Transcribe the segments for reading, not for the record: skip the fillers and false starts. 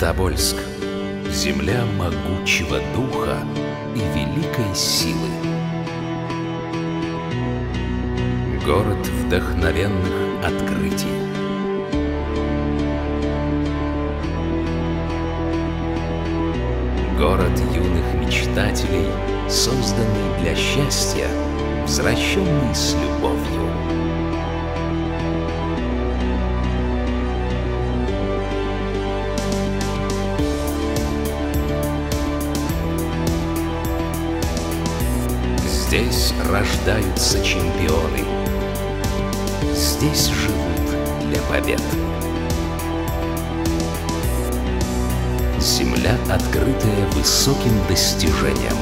Тобольск — земля могучего духа и великой силы. Город вдохновенных открытий. Город юных мечтателей, созданный для счастья, взращенный с любовью. Здесь рождаются чемпионы. Здесь живут для побед. Земля, открытая высоким достижением.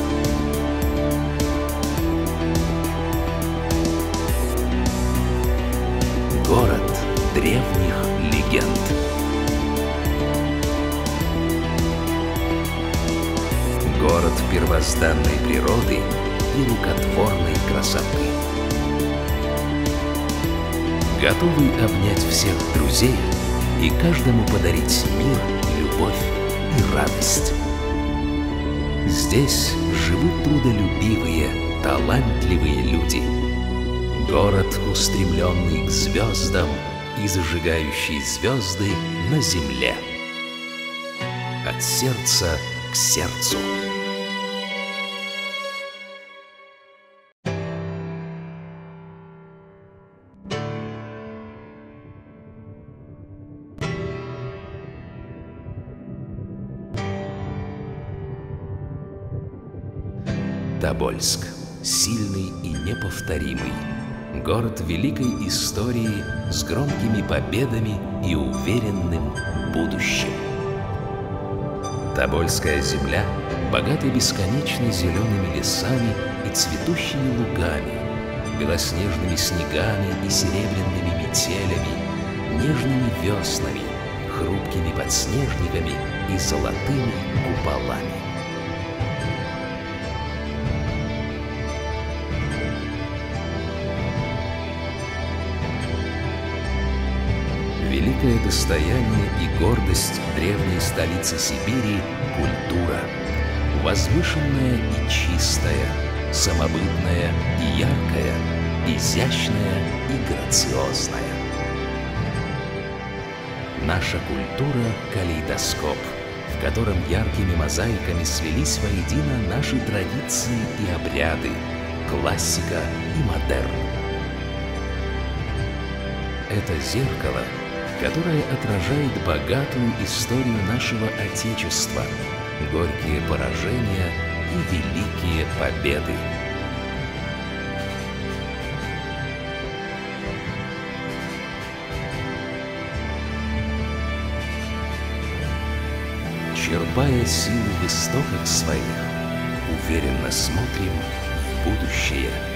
Город древних легенд. Город первозданной природы и рукотворной красоты. Готовый обнять всех друзей и каждому подарить мир, любовь и радость. Здесь живут трудолюбивые, талантливые люди. Город, устремленный к звездам и зажигающий звезды на земле. От сердца к сердцу. Тобольск — сильный и неповторимый. Город великой истории с громкими победами и уверенным будущим. Тобольская земля богата бесконечно зелеными лесами и цветущими лугами, белоснежными снегами и серебряными метелями, нежными веснами, хрупкими подснежниками и золотыми куполами. Великое достояние и гордость древней столицы Сибири — культура. Возвышенная и чистая, самобытная и яркая, изящная и грациозная. Наша культура — калейдоскоп, в котором яркими мозаиками слились воедино наши традиции и обряды, классика и модерн. Это зеркало, которая отражает богатую историю нашего Отечества, горькие поражения и великие победы. Черпая силу в истоках своих, уверенно смотрим в будущее.